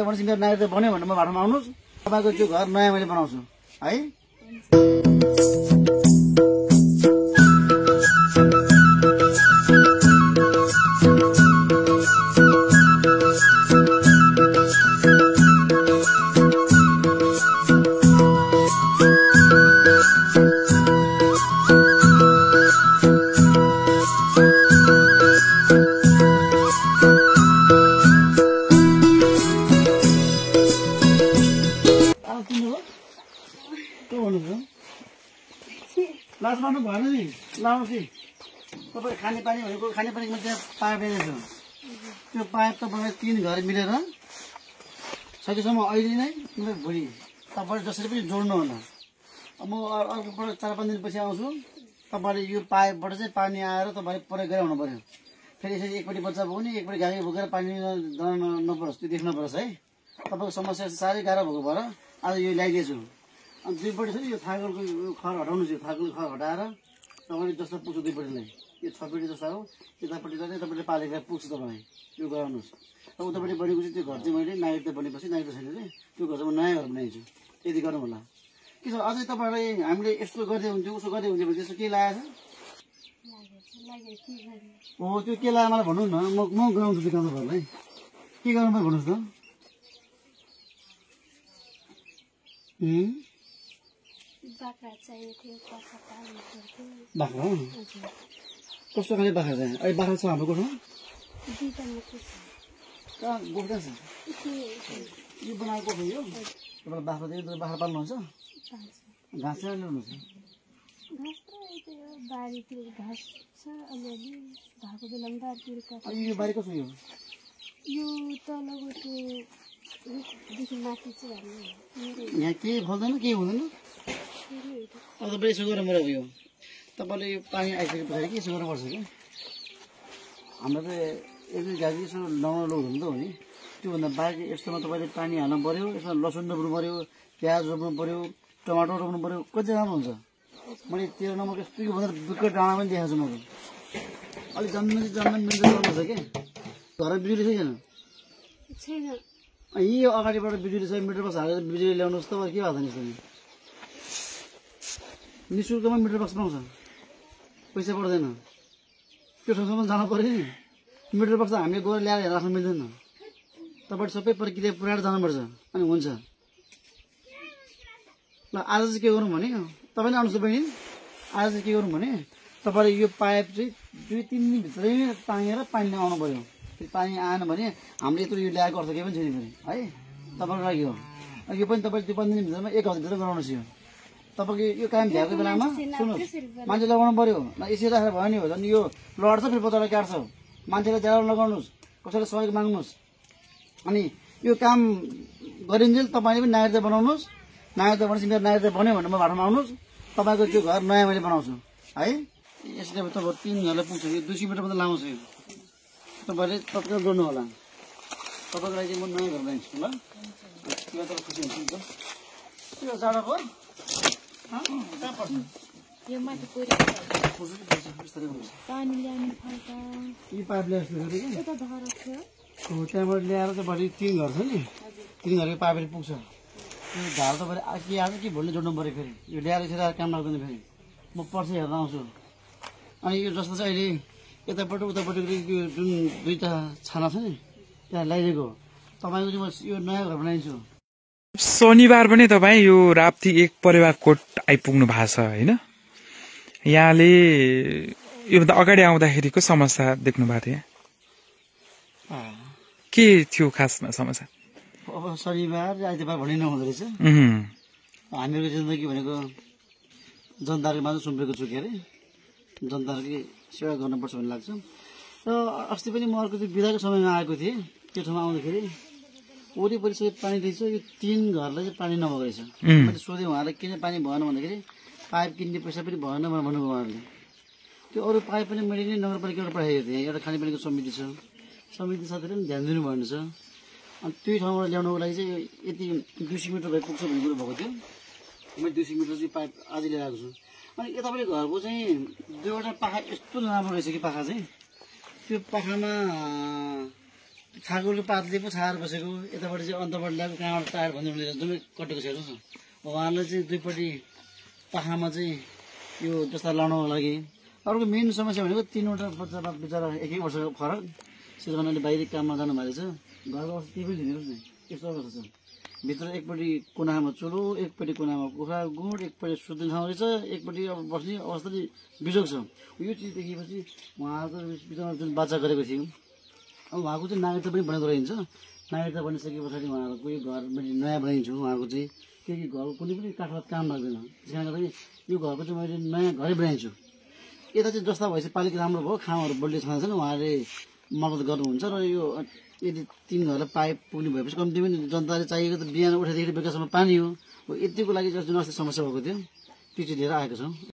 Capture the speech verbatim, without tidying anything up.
भनेपछि मेरो नागरिक बन्यो भने म बाटोमा आउनुहोस् तपाईँको त्यो घर नयाँ मैले बनाउँछु है। लाज मार्नु भएन नि लाउनुहोस् नि तपाईँ खानेपानी भनेको खानेपानीको त्यहाँ पाइप ल्याएको छु त्यो पाइप तपाईँलाई तिन घर मिलेर सकेसम्म अहिले नै भोलि तपाईँले जसरी पनि जोड्नु होला। म अर्कोपल्ट चार पाँच दिनपछि आउँछु तपाईँले यो पाइपबाट चाहिँ पानी आएर तपाईँले प्रयोग गरेर आउनु पऱ्यो। फेरि यसरी एकपट्टि बच्चा पुग्ने एकपट्टि गाडी बोकेर पानी नपरोस् त्यो देख्नु परोस् है। तपाईँको समस्या साह्रै गाह्रो भएको भएर आज यो ल्याइदिएछु। अनि दुईपट्टि छ नि यो थागलको खर हटाउनु छ थागलको खर हटाएर तपाईँले जस्तो पुग्छ दुईपट्टिलाई यो छपट्टि जस्तो हो यतापट्टि चाहिँ तपाईँले पालेर पुग्छ तपाईँ यो गराउनुहोस्। अब उतापट्टि बनेको चाहिँ त्यो घर चाहिँ मैले नागरिक बनेपछि नागरिक छैन चाहिँ त्यो घर चाहिँ म नयाँ घर बनाइदिन्छु यति गर्नु होला। के छ अझै तपाईँलाई हामीले यस्तो गर्दै हुन्थ्यो उसो गर्दै हुन्थ्यो भने त्यस्तो के लागेको छ? हो त्यो के लाग्यो मलाई भन्नु न म म गराउँछु त्यो काम तपाईँलाई के गर्नु पर्यो भन्नुहोस् त। बाख्रा कस्तो खाले बाख्रा चाहिँ अहिले बाख्रा छ हाम्रो कोठमा कहाँ गोठ छ यो बनाएको कोठो यो तपाईँलाई बाख्रा चाहिँ बाख्रा पाल्नुहुन्छ घाँस चाहिँ ल्याउनुहुन्छ यो बारी कसो यो यहाँ के फल्दैन के हुँदैन। अब तपाईँ यसो गरेर मलाई उयो तपाईँले यो पानी आइसके पछाडि के यसो गर्नुपर्छ कि हाम्रो त एक दुई गाडी यसो नौलो लोड हुनु त हो नि त्योभन्दा बाँकी यस्तोमा तपाईँले पानी हाल्नु पऱ्यो यसमा लसुन रोप्नु पऱ्यो प्याज रोप्नु पऱ्यो टमाटर रोप्नु पऱ्यो कति राम्रो हुन्छ। मैले तेह्र नम्बर यस्तो भन्दा विकट डाँडा पनि देखाएको छु मैले अलिक जन्म चाहिँ जन्म मिल्छ गर्नु छ कि घर बिजुली छैन यही अगाडिबाट बिजुली छ मिटर बक्स हालेर बिजुली ल्याउनुहोस् त के भएको छ नि नि शुल्कमा मिटर बक्स पाउँछ पैसा पर्दैन त्यो ठाउँसम्म जानु पऱ्यो नि मिटर बक्स हामीले गएर ल्याएर राख्नु मिल्दैन तपाईँले सबै प्रक्रिया पुऱ्याएर जानुपर्छ अनि हुन्छ। ल आज चाहिँ के गरौँ भने तपाईँले आउनुहोस् त बहिनी आज चाहिँ के गरौँ भने तपाईँले यो पाइप चाहिँ दुई तिन दिनभित्रै तानेर पानी आउनु पऱ्यो। पानी आएन भने हामीले यत्रो यो ल्याएको अर्थ केही पनि छैन फेरि है तपाईँको लागि हो। यो पनि तपाईँले त्यो पन्ध्र दिनभित्रमा एक हप्ताभित्र गराउनुहोस् यो तपाईँको यो काम भ्याएको बेलामा सुन्नुहोस् मान्छे लगाउनु पऱ्यो न यसरी राखेर भयो नि हो झन् यो लड्छ फेरि पत्तालाई काट्छ मान्छेलाई ज्यादा लगाउनुहोस् कसैलाई सहयोग माग्नुहोस् अनि यो काम गरिन्जेल तपाईँले पनि नागरिकता बनाउनुहोस्। नागरिकता भनेपछि मेरो नागरिकता बन्यो भने म बाटोमा आउनुहोस् तपाईँको त्यो घर नयाँ मैले बनाउँछु है। यसले तपाईँ तिन घरलाई पुग्छ यो दुई सय मिटर मात्रै लामो छ यो तपाईँले तत्काल जोड्नु होला तपाईँको लागि म नयाँ घर बनाइदिन्छु ल त्यो तपाईँ खुसी हुन्छ त्यो जाडोको कहाँ पर्छ यो पाइप ल्याएर त्यहाँबाट ल्याएर चाहिँ भरि तिन घर छ नि तिन घरको पाइपले पुग्छ त्यो झार तपाईँले के आज कि भोलि जोड्नु पऱ्यो फेरि यो ल्याएर यसरी आएर काम लाग्दैन फेरि म पर्सि हेर्न आउँछु। अनि यो जस्तो चाहिँ अहिले यतापट्टि उतापट्टि यो जुन दुईवटा छाना छ नि त्यहाँ लगाइदिएको तपाईँको चाहिँ म यो नयाँ घर बनाइदिन्छु। शनिबार पनि तपाईँ यो राप्ती एक परिवार कोट आइपुग्नु भएको छ होइन यहाँले योभन्दा अगाडि आउँदाखेरिको समस्या देख्नु भएको थियो के थियो खासमा समस्या? अब शनिबार आइतबार भन्ने नहुँदो रहेछ हामीहरूको जिन्दगी भनेको जनताहरूको माझ सुम्पेको छु के अरे जनताहरूकै सेवा गर्नुपर्छ भन्ने लाग्छ। र अस्ति पनि म अर्को त्यो बिदाको समयमा आएको थिएँ त्यो ठाउँमा आउँदाखेरि वरिपरि सबै पानी रहेछ यो तिन घरलाई चाहिँ पानी नभएको रहेछ। मैले सोधेँ उहाँलाई किन पानी भएन भन्दाखेरि पाइप किन्ने पैसा पनि भएन भनेर भन्नुभयो उहाँहरूले। त्यो अरू पाइप पनि मैले नै नगरपालिकाबाट पठाइदिएको थिएँ एउटा खानेपानीको समिति छ समिति साथीले पनि ध्यान दिनु भन्नु छ अनि त्यही ठाउँबाट ल्याउनको लागि चाहिँ यति दुई सय मिटर भए पुग्छ भन्ने कुरो भएको थियो मैले दुई सय मिटर चाहिँ पाइप आज लिएर आएको छु। अनि यतापट्टि घरको चाहिँ दुईवटा पाखा यस्तो राम्रो रहेछ कि पाखा चाहिँ त्यो पाखामा छागोले पातले पो छाएर बसेको यतापट्टि चाहिँ अन्तपट्टि ल्याएको कहाँबाट टायर भन्ने जम्मै कटेको छ हेर्नुहोस् न उहाँहरूले चाहिँ दुईपट्टि पाखामा चाहिँ यो जस्ता लाउनको लागि अर्को मेन समस्या भनेको तीनवटा बच्चा बाप बिचरा एक एक वर्षको फरक सिजमानाले बाहिरी काममा जानु भएको छ घरको अवस्था त्यही पनि हेर्नुहोस् न यस्तो अवस्था छ भित्र एकपट्टि कुनामा चुलो एकपट्टि कुनामा कुखुरा गुड एकपट्टि सुत्ने ठाउँ रहेछ एकपट्टि अब बस्ने अवस्था चाहिँ बिजोग छ यो चिज देखेपछि उहाँको बिचमा जुन बाचा गरेको थियो अब उहाँको चाहिँ नागरिकता पनि बनेको रहन्छ नागरिकता बनिसके पछाडि उहाँहरूको कोही घर मैले नयाँ बनाइदिन्छु उहाँको चाहिँ केही घर कुनै पनि काठबाट काम लाग्दैन त्यस कारणले गर्दाखेरि यो घरको चाहिँ मैले नयाँ घरै बनाइदिन्छु यता चाहिँ जस्ता भएपछि पालिक राम्रो भयो खामहरू बलियो छँदैछन् उहाँले मद्दत गर्नुहुन्छ र यो यदि तिन घरलाई पाइप पुग्ने भएपछि कम्ती पनि जनताले चाहिएको त बिहान उठेदेखि बेलुकासम्म पानी हो यतिको लागि जुन अस्ति समस्या भएको थियो त्यो चाहिँ लिएर आएको छौँ।